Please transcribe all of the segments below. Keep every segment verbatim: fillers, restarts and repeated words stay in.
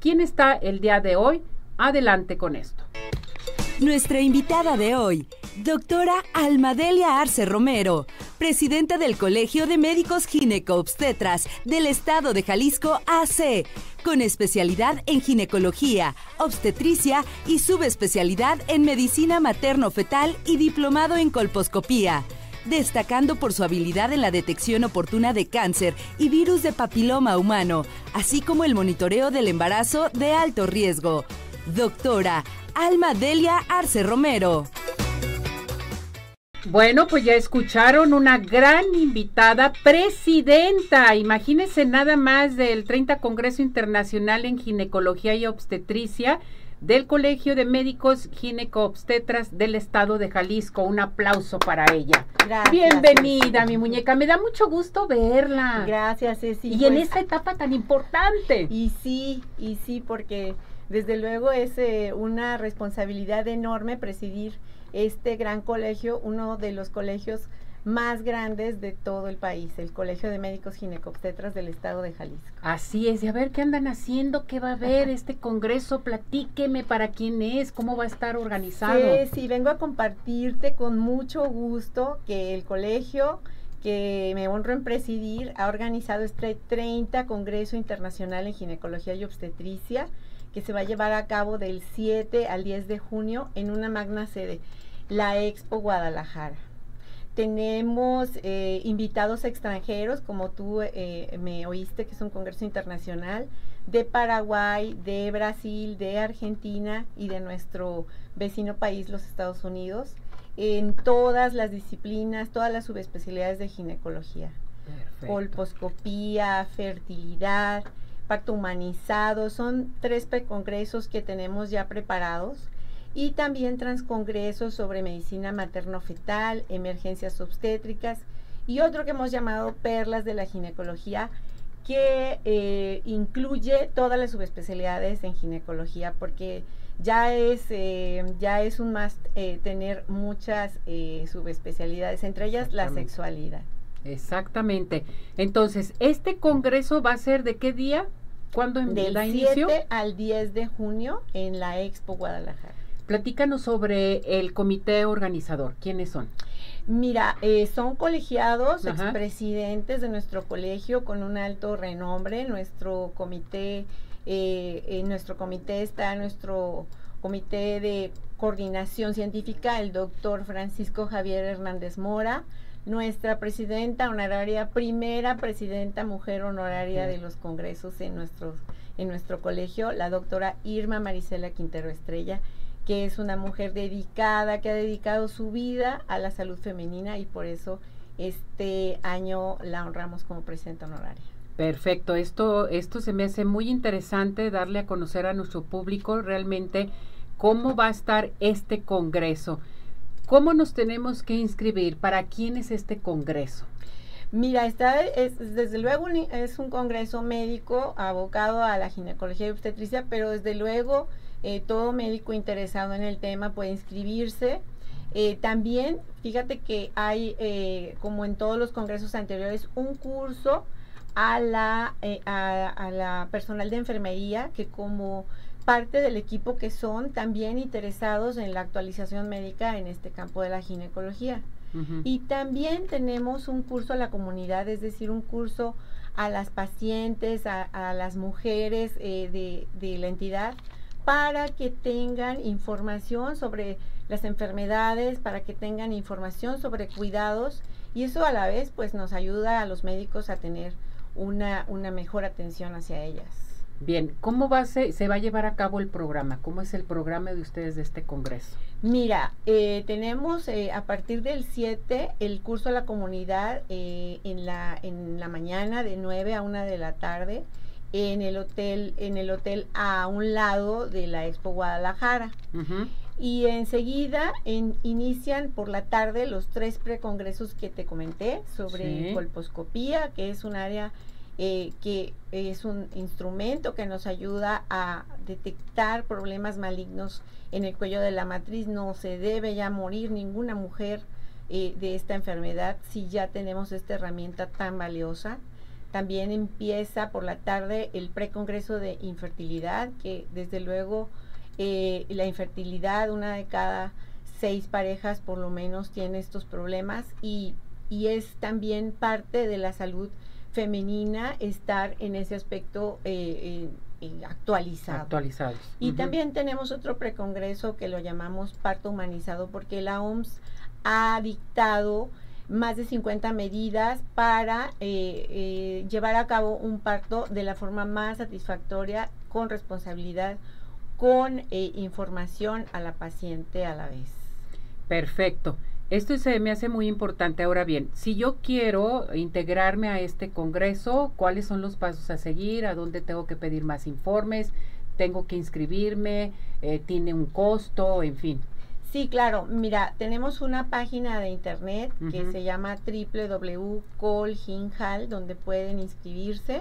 ¿Quién está el día de hoy? Adelante con esto. Nuestra invitada de hoy, doctora Almadelia Arce Romero, presidenta del Colegio de Médicos Gineco-Obstetras del Estado de Jalisco A C, con especialidad en ginecología, obstetricia y subespecialidad en medicina materno-fetal y diplomado en colposcopía, destacando por su habilidad en la detección oportuna de cáncer y virus de papiloma humano, así como el monitoreo del embarazo de alto riesgo. Doctora Almadelia Arce Romero. Bueno, pues ya escucharon una gran invitada, presidenta, imagínense nada más del treinta Congreso Internacional en Ginecología y Obstetricia del Colegio de Médicos Gineco-Obstetras del Estado de Jalisco. Un aplauso para ella. Gracias. Bienvenida, Ceci. mi muñeca, me da mucho gusto verla. Gracias, Ceci. Y pues, en esta etapa tan importante. Y sí, y sí, porque desde luego es eh, una responsabilidad enorme presidir este gran colegio, uno de los colegios más grandes de todo el país, el Colegio de Médicos Gineco-Obstetras del Estado de Jalisco. Así es, y a ver qué andan haciendo, qué va a haber este congreso, platíqueme para quién es, cómo va a estar organizado. Sí, sí, vengo a compartirte con mucho gusto que el colegio que me honro en presidir ha organizado este treinta Congreso Internacional en Ginecología y Obstetricia, que se va a llevar a cabo del siete al diez de junio en una magna sede, la Expo Guadalajara. Tenemos eh, invitados extranjeros, como tú eh, me oíste, que es un congreso internacional, de Paraguay, de Brasil, de Argentina y de nuestro vecino país, los Estados Unidos, en todas las disciplinas, todas las subespecialidades de ginecología. Perfecto. Colposcopía, fertilidad, parto humanizado, son tres precongresos que tenemos ya preparados, y también transcongresos sobre medicina materno-fetal, emergencias obstétricas, y otro que hemos llamado Perlas de la Ginecología, que eh, incluye todas las subespecialidades en ginecología, porque ya es, eh, ya es un must eh, tener muchas eh, subespecialidades, entre ellas la sexualidad. Exactamente. Entonces, ¿este congreso va a ser de qué día? ¿Cuándo da inicio? Del siete al diez de junio en la Expo Guadalajara. Platícanos sobre el comité organizador. ¿Quiénes son? Mira, eh, son colegiados, Ajá. expresidentes de nuestro colegio con un alto renombre. Nuestro comité, eh, en nuestro comité está nuestro comité de coordinación científica, el doctor Francisco Javier Hernández Mora, nuestra presidenta honoraria, primera presidenta mujer honoraria de los congresos en, nuestros, en nuestro colegio, la doctora Irma Marisela Quintero Estrella, que es una mujer dedicada, que ha dedicado su vida a la salud femenina, y por eso este año la honramos como presidenta honoraria. Perfecto, esto, esto se me hace muy interesante, darle a conocer a nuestro público realmente cómo va a estar este congreso. ¿Cómo nos tenemos que inscribir? ¿Para quién es este congreso? Mira, está, es, desde luego un, es un congreso médico abocado a la ginecología y obstetricia, pero desde luego eh, todo médico interesado en el tema puede inscribirse. Eh, también, fíjate que hay, eh, como en todos los congresos anteriores, un curso a la, eh, a, a la personal de enfermería, que como parte del equipo que son también interesados en la actualización médica en este campo de la ginecología. Uh-huh. Y también tenemos un curso a la comunidad, es decir, un curso a las pacientes, a, a las mujeres eh, de, de la entidad, para que tengan información sobre las enfermedades, para que tengan información sobre cuidados, y eso a la vez pues nos ayuda a los médicos a tener una, una mejor atención hacia ellas. Bien, ¿cómo va a ser, se va a llevar a cabo el programa? ¿Cómo es el programa de ustedes de este congreso? Mira, eh, tenemos eh, a partir del siete el curso a la comunidad eh, en la en la mañana de nueve a una de la tarde en el hotel en el hotel a un lado de la Expo Guadalajara. Uh-huh. Y enseguida en, inician por la tarde los tres precongresos que te comenté sobre sí. colposcopía, que es un área Eh, que es un instrumento que nos ayuda a detectar problemas malignos en el cuello de la matriz. No se debe ya morir ninguna mujer eh, de esta enfermedad si ya tenemos esta herramienta tan valiosa. también empieza por la tarde el precongreso de infertilidad, que desde luego eh, la infertilidad, una de cada seis parejas por lo menos tiene estos problemas, y, y es también parte de la salud femenina estar en ese aspecto eh, eh, actualizado. Actualizados. Y uh-huh. también tenemos otro precongreso que lo llamamos parto humanizado, porque la O M S ha dictado más de cincuenta medidas para eh, eh, llevar a cabo un parto de la forma más satisfactoria, con responsabilidad, con eh, información a la paciente a la vez. Perfecto. Esto se me hace muy importante. Ahora bien, si yo quiero integrarme a este congreso, ¿cuáles son los pasos a seguir? ¿A dónde tengo que pedir más informes? ¿Tengo que inscribirme? Eh, ¿Tiene un costo? En fin. Sí, claro. Mira, tenemos una página de internet uh-huh. que se llama doble u doble u doble u punto colginhal, donde pueden inscribirse.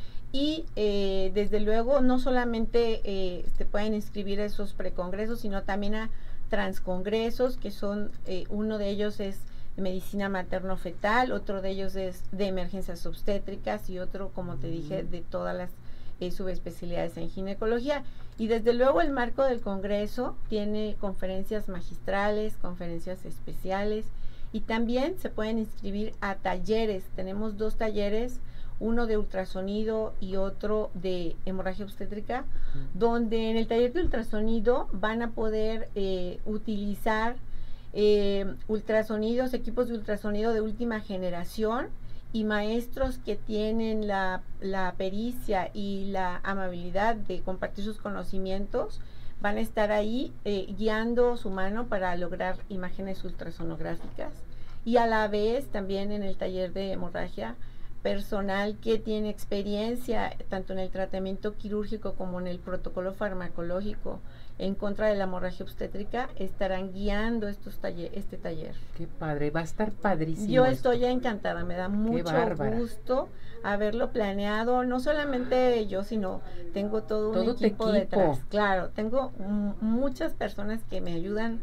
Y eh, desde luego no solamente eh, se pueden inscribir a esos precongresos, sino también a transcongresos, que son, eh, uno de ellos es de medicina materno-fetal, otro de ellos es de emergencias obstétricas y otro, como te dije, de todas las eh, subespecialidades en ginecología. Y desde luego el marco del congreso tiene conferencias magistrales, conferencias especiales, y también se pueden inscribir a talleres. Tenemos dos talleres, uno de ultrasonido y otro de hemorragia obstétrica, uh-huh. donde en el taller de ultrasonido van a poder eh, utilizar eh, ultrasonidos, equipos de ultrasonido de última generación, y maestros que tienen la, la pericia y la amabilidad de compartir sus conocimientos van a estar ahí eh, guiando su mano para lograr imágenes ultrasonográficas. Y a la vez también en el taller de hemorragia, personal que tiene experiencia tanto en el tratamiento quirúrgico como en el protocolo farmacológico en contra de la hemorragia obstétrica estarán guiando estos taller, este taller. Qué padre, va a estar padrísimo. Yo esto. estoy encantada, me da mucho gusto haberlo planeado, no solamente yo, sino tengo todo, todo un equipo, equipo detrás. Claro, tengo muchas personas que me ayudan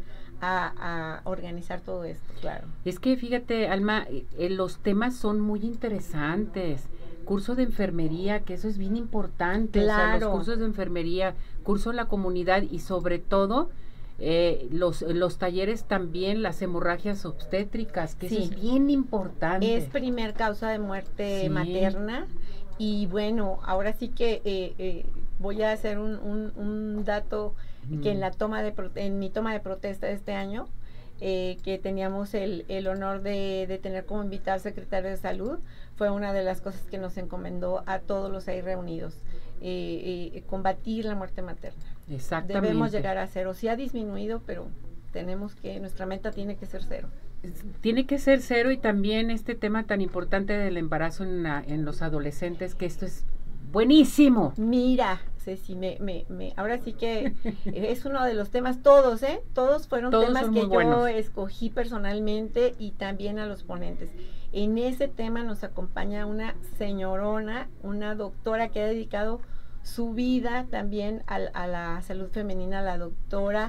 A, a organizar todo esto, claro. Es que fíjate, Alma, eh, los temas son muy interesantes. Curso de enfermería, que eso es bien importante. Claro. O sea, los cursos de enfermería, curso en la comunidad y sobre todo eh, los, los talleres también, las hemorragias obstétricas, que sí. eso es bien importante. Es primer causa de muerte sí. materna. Y bueno, ahora sí que eh, eh, voy a hacer un, un, un dato mm. que en la toma de en mi toma de protesta de este año, eh, que teníamos el, el honor de, de tener como invitado al secretario de Salud, fue una de las cosas que nos encomendó a todos los ahí reunidos, eh, eh, combatir la muerte materna. Exactamente. Debemos llegar a cero. Sí ha disminuido, pero tenemos que, nuestra meta tiene que ser cero. Tiene que ser cero, y también este tema tan importante del embarazo en, la, en los adolescentes, que esto es buenísimo. Mira, Ceci, me, me, me, ahora sí que es uno de los temas, todos, ¿eh? Todos fueron todos temas que yo buenos. escogí personalmente, y también a los ponentes. En ese tema nos acompaña una señorona, una doctora que ha dedicado su vida también a, a la salud femenina, la doctora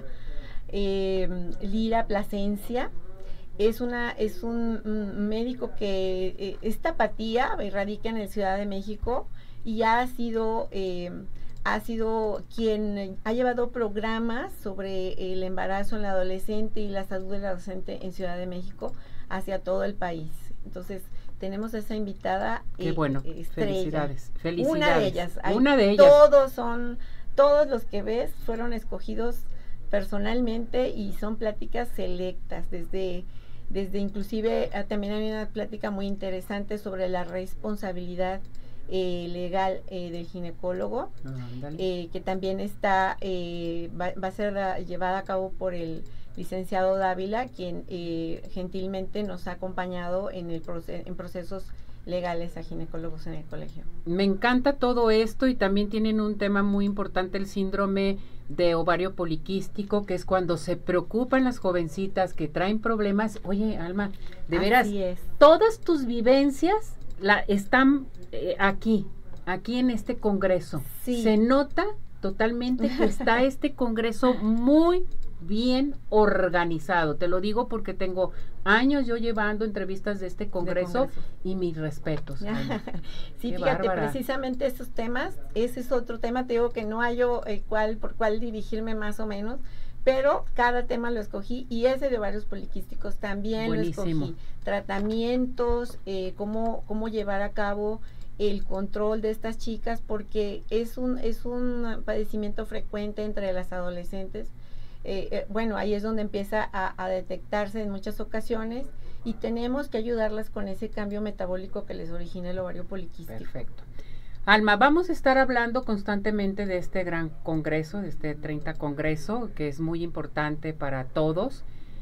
eh, Lira Plasencia. Es una es un, un médico que eh, es tapatía, radica en el Ciudad de México, y ha sido eh, ha sido quien ha llevado programas sobre el embarazo en la adolescente y la salud del adolescente en Ciudad de México hacia todo el país. Entonces tenemos a esa invitada. Qué eh, bueno, estrella. felicidades, felicidades. Una de ellas. Hay, una de ellas. Todos son, todos los que ves fueron escogidos personalmente, y son pláticas selectas, desde desde inclusive eh, también hay una plática muy interesante sobre la responsabilidad eh, legal eh, del ginecólogo, ah, eh, que también está eh, va, va a ser la, llevada a cabo por el licenciado Dávila, quien eh, gentilmente nos ha acompañado en el proce en procesos legales a ginecólogos en el colegio. Me encanta todo esto, y también tienen un tema muy importante, el síndrome de ovario poliquístico, que es cuando se preocupan las jovencitas que traen problemas. Oye, Alma, de Así veras, es. Todas tus vivencias la, están eh, aquí, aquí en este congreso. Sí. Se nota totalmente que está este congreso muy bien organizado. Te lo digo porque tengo años yo llevando entrevistas de este congreso, de congreso. Y mis respetos. Sí, Qué fíjate, bárbara. precisamente estos temas, ese es otro tema, te digo que no hallo eh, cuál, por cuál dirigirme más o menos, pero cada tema lo escogí y ese de ovarios poliquísticos también Buenísimo. lo escogí. Tratamientos, eh, cómo, cómo llevar a cabo el control de estas chicas, porque es un, es un padecimiento frecuente entre las adolescentes. Eh, eh, bueno, ahí es donde empieza a, a detectarse en muchas ocasiones y tenemos que ayudarlas con ese cambio metabólico que les origina el ovario poliquístico. Perfecto. Alma, vamos a estar hablando constantemente de este gran congreso, de este treinta congreso, que es muy importante para todos.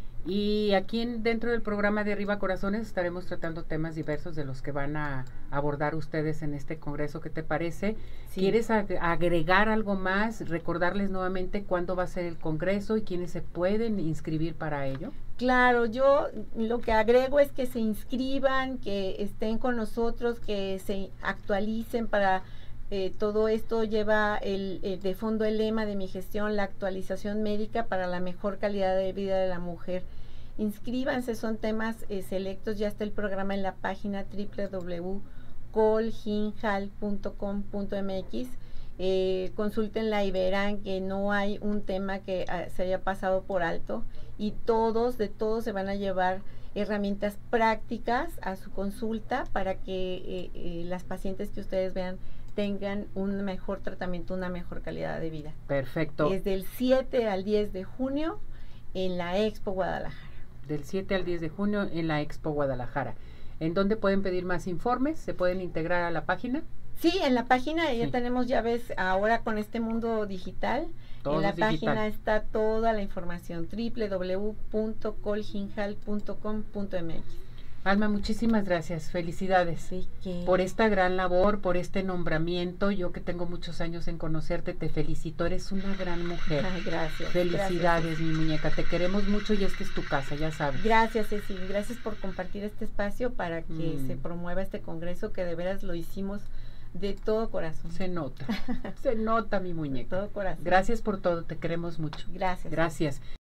Y aquí en, dentro del programa de Arriba Corazones estaremos tratando temas diversos de los que van a abordar ustedes en este congreso. ¿Qué te parece? Sí. ¿Quieres ag agregar algo más? Recordarles nuevamente cuándo va a ser el congreso y quiénes se pueden inscribir para ello. Claro, yo lo que agrego es que se inscriban, que estén con nosotros, que se actualicen para... Eh, todo esto lleva el, eh, de fondo el lema de mi gestión, la actualización médica para la mejor calidad de vida de la mujer. Inscríbanse, son temas eh, selectos, ya está el programa en la página doble u doble u doble u punto colginhal punto com punto m x. Eh, consúltenla y verán que no hay un tema que uh, se haya pasado por alto y todos, de todos se van a llevar herramientas prácticas a su consulta para que eh, eh, las pacientes que ustedes vean tengan un mejor tratamiento, una mejor calidad de vida. Perfecto. Es del siete al diez de junio en la Expo Guadalajara. Del siete al diez de junio en la Expo Guadalajara. ¿En dónde pueden pedir más informes? ¿Se pueden integrar a la página? Sí, en la página sí. ya tenemos, ya ves, ahora con este mundo digital, todo en la digital. Página está toda la información, doble u doble u doble u punto colginhal punto com punto m x. Alma, muchísimas gracias, felicidades sí, que... por esta gran labor, por este nombramiento. Yo que tengo muchos años en conocerte, te felicito, eres una gran mujer. Ay, gracias. Felicidades, gracias. Mi muñeca, te queremos mucho y esta es tu casa, ya sabes. Gracias, Ceci, gracias por compartir este espacio para que mm. se promueva este congreso, que de veras lo hicimos de todo corazón. Se nota, se nota, mi muñeca. De todo corazón. Gracias por todo, te queremos mucho. Gracias. Gracias.